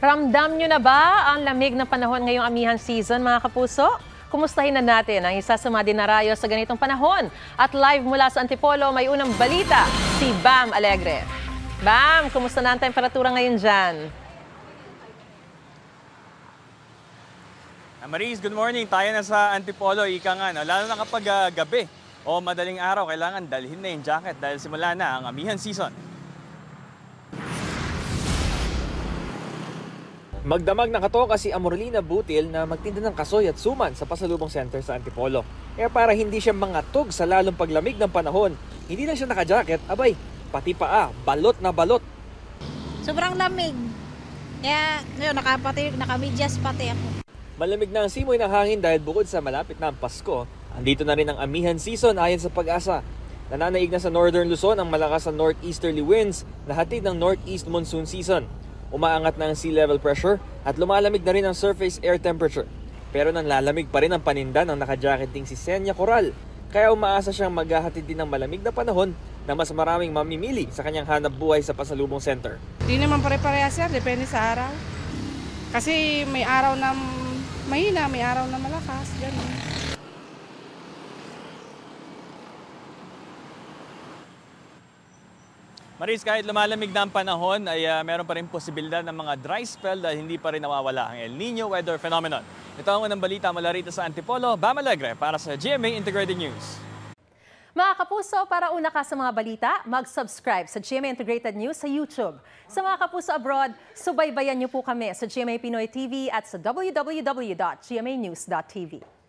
Ramdam nyo na ba ang lamig ng panahon ngayong amihan season, mga kapuso? Kumustahin na natin ang isa sa mga dinarayo sa ganitong panahon. At live mula sa Antipolo, may unang balita, si Bam Alegre. Bam, kumusta na ang temperatura ngayon dyan? Maris, good morning. Tayo na sa Antipolo, ika nga, no? Lalo na kapag gabi o madaling araw, kailangan dalhin na yung jacket dahil simula na ang amihan season. Magdamag na katoka si Amorlina Butil na magtinda ng kasoy at suman sa Pasalubong Center sa Antipolo. Kaya para hindi siya mangatog sa lalong paglamig ng panahon, hindi lang siya naka-jacket, abay, pati paa, balot na balot. Sobrang lamig. Kaya ngayon naka-medyas pati ako. Malamig na ang simoy ng hangin dahil bukod sa malapit na ang Pasko, andito na rin ang amihan season ayon sa Pag-asa. Nananaig na sa Northern Luzon ang malakas na northeasterly winds na hatid ng northeast monsoon season. Umaangat na ang sea level pressure at lumalamig na rin ang surface air temperature. Pero nanlalamig pa rin ang paninda ng naka-jacketing si Senya Coral. Kaya umaasa siyang maghahatid din ng malamig na panahon na mas maraming mamimili sa kanyang hanap buhay sa Pasalubong Center. Hindi naman pare-parehas yan, depende sa araw. Kasi may araw na mahina, may araw na malakas, ganun. Maris, kahit lumalamig na ang panahon, ay meron pa rin posibilidad ng mga dry spell dahil hindi pa rin nawawala ang El Nino weather phenomenon. Ito ang unang balita mula rito sa Antipolo, Bam Alegre para sa GMA Integrated News. Mga kapuso, para una ka sa mga balita, mag-subscribe sa GMA Integrated News sa YouTube. Sa mga kapuso abroad, subaybayan niyo po kami sa GMA Pinoy TV at sa www.gmanews.tv.